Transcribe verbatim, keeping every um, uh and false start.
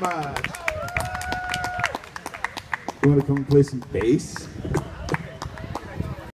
much. You want to come play some bass?